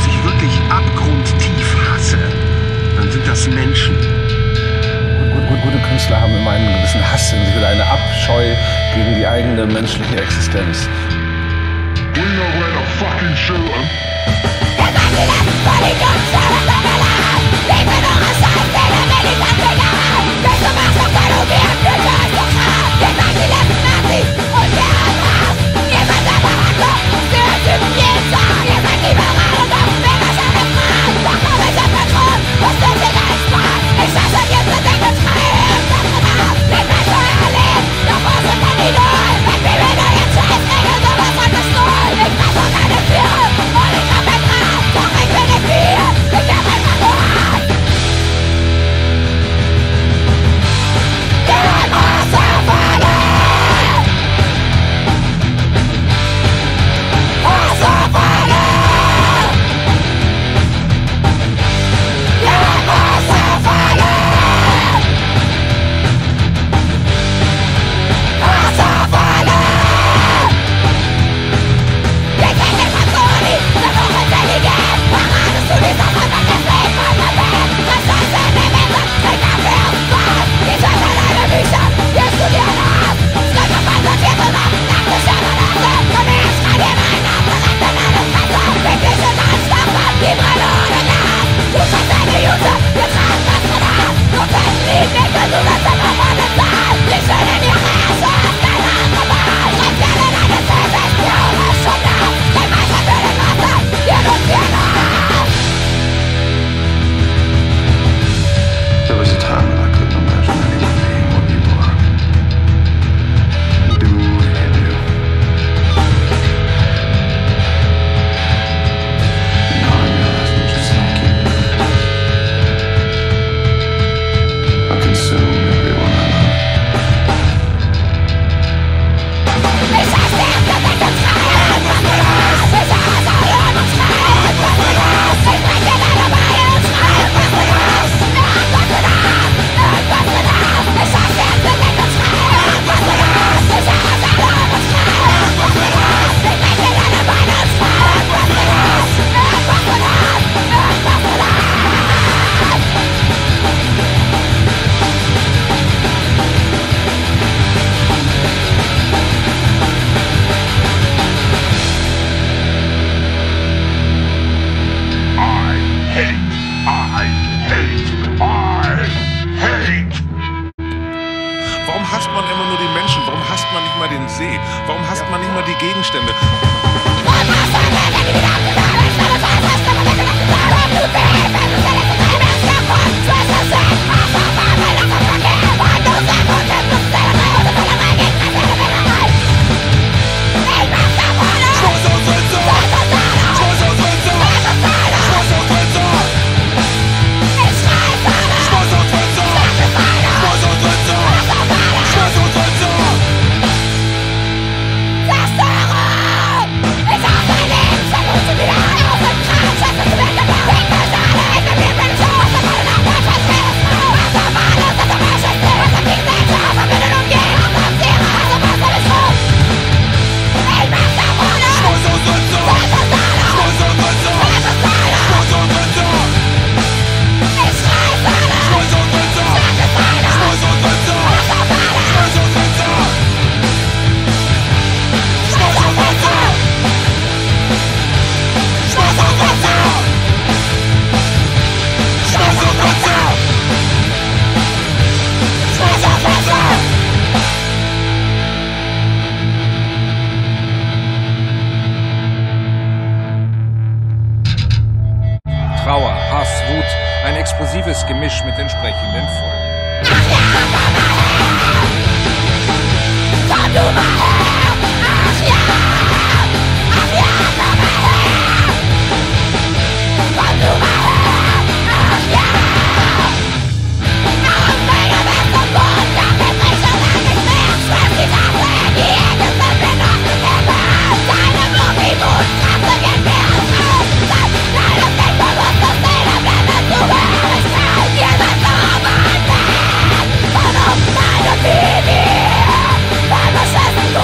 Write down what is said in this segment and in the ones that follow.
was ich wirklich abgrundtief hasse, dann sind das Menschen. Gute Künstler haben immer einen gewissen Hass in sich oder eine Abscheu gegen die eigene menschliche Existenz. We know where to fucking shoot 'em. Warum hasst man immer nur die Menschen? Warum hasst man nicht mal den See? Warum hasst man nicht mal die Gegenstände? Trauer, Hass, Wut, ein explosives Gemisch mit entsprechenden Folgen. Deine Baby, deine Schwester.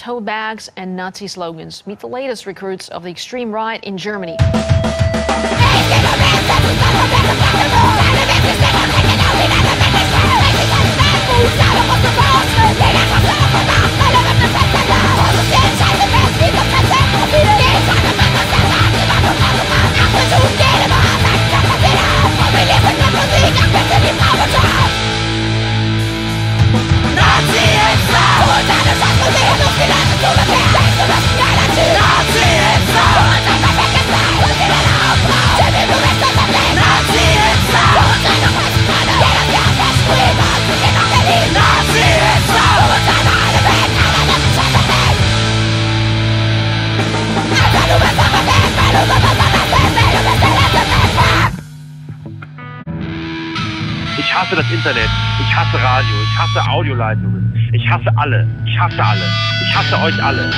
tote bags and Nazi slogans. Meet the latest recruits of the extreme right in Germany. Ich hasse das Internet, ich hasse Radio, ich hasse Audioleitungen, ich hasse alle, ich hasse alle, ich hasse euch alle.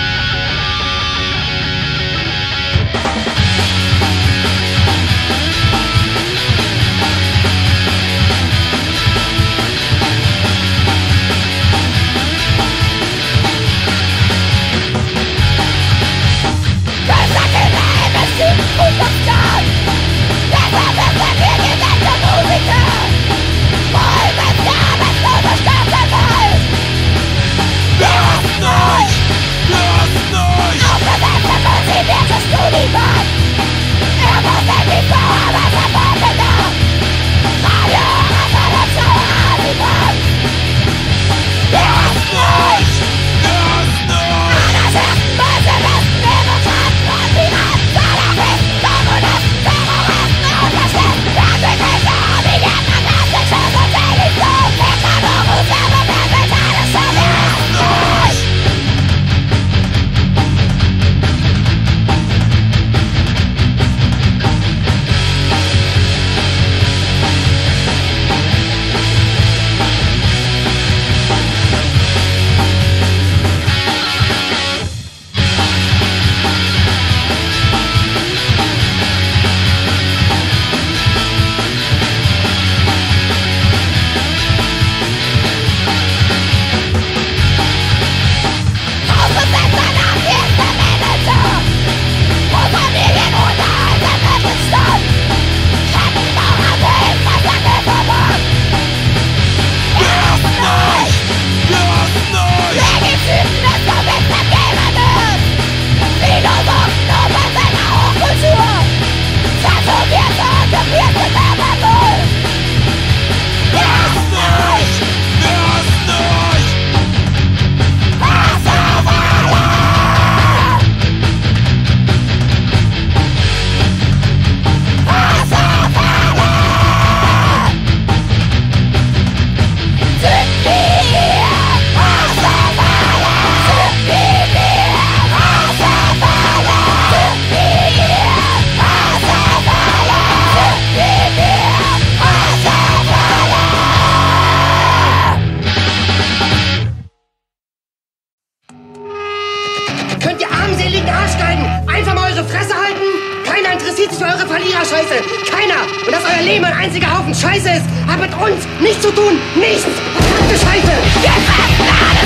Verliererscheiße! Keiner! Und dass euer Leben ein einziger Haufen Scheiße ist, hat mit uns nichts zu tun! Nichts! Verdammte Scheiße! Wir fressen alles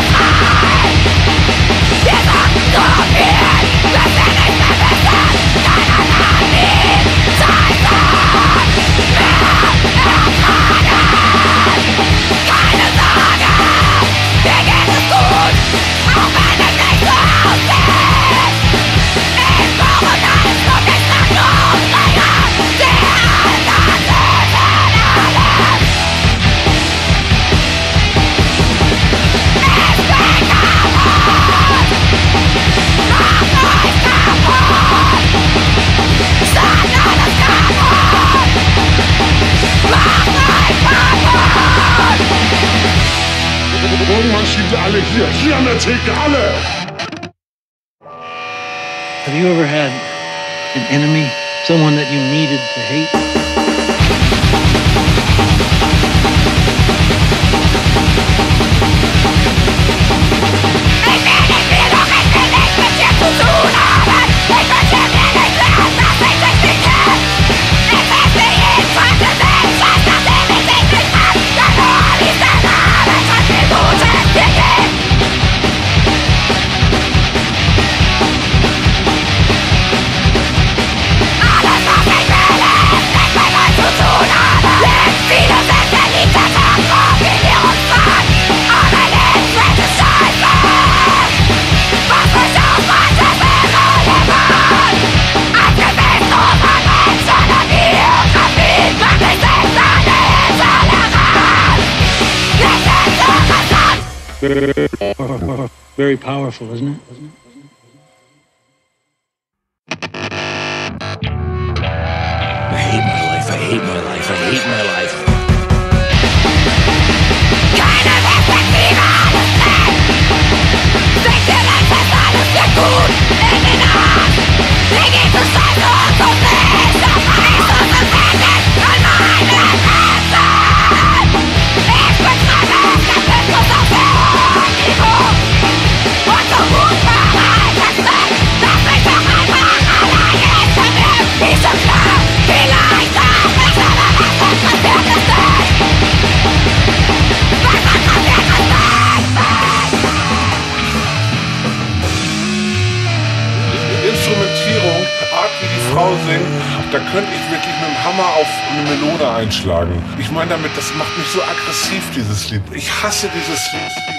frei! Wir sagen so viel! Das wir nicht mehr wissen! Keiner kann ihn Scheiße! Mehr ertragen! Keine Sorge! Mir geht es gut! Auch wenn es nicht so aussieht! Ich brauche keinen Flug, ich sag nur Aufreger! Die Alter töten alles! Ich bin kaputt! Macht euch kaputt! Sagt alles kaputt! Macht euch kaputt! Irgendwann schiebt ihr alle hier an der Theke, alle! Have you ever had an enemy, someone that you needed to hate? Ich will nichts mit dir zu tun haben! Ich wünsche mir nicht mehr, dass ich dich nicht kenn! Ich werde jedenfalls gesehen, scheiß nachdem ich dich nicht hab! Denn nur wie der Name schon viel Gutes dir gibt! Very powerful, isn't it? I hate my life, I hate my life, I hate my life. Keine Perspektive, alles weg! Denkt ihr, das ist alles für gut in den Arsch? Wie geht es scheiße und so nicht? Das heißt, es ist fertig an meinem Herzen! Ich betreibe Skeptismus auf hohem Niveau! Und so gut verhalten sind, dass mich doch einfach alleine ist von mir! Ist schon klar, vielleicht auch nicht, aber was interessiert es dich? Was interessiert es dich? Instrumentierung, Art wie die Frau singt, da könnte ich wirklich mit dem Hammer auf eine Melone einschlagen. Ich meine damit, das macht mich so aggressiv, dieses Lied. Ich hasse dieses Lied.